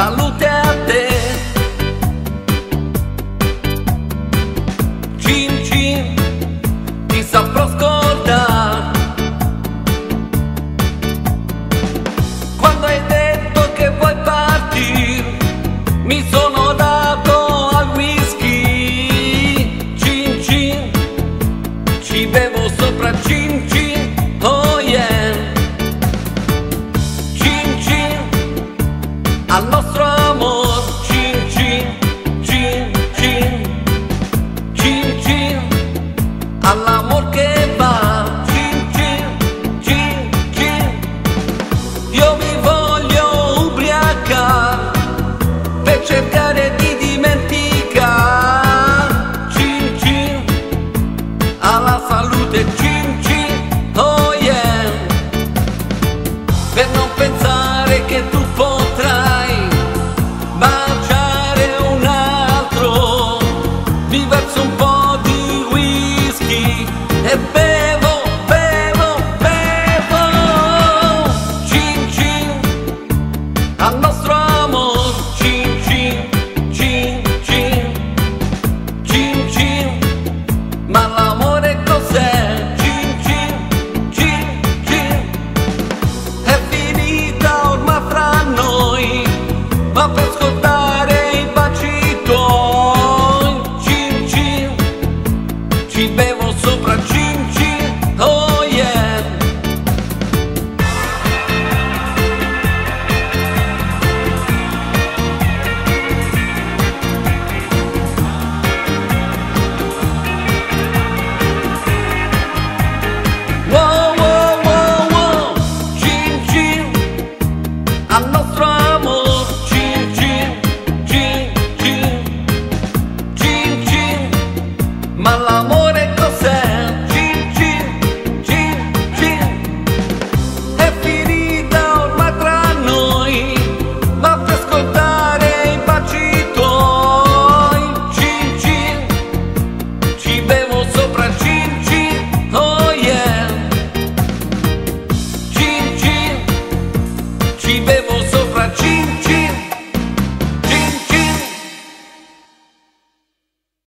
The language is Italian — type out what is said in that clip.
salute a te. Cin cin, ti saprò scordare quando hai detto che vuoi partire. Mi sono dato al whisky. Cin cin, ci bevo sopra. Cin cin, oh yeah. Cin cin, al nostro amor. Cin cin, cin cin, cin cin, all'amor che va. Cin cin, cin cin, io mi voglio ubriacare per cercare di dimenticare. Cin cin, alla salute. Cin cin, oh yeah. Per non pensare che tu potrai baciare un altro, mi verso un po' di whisky e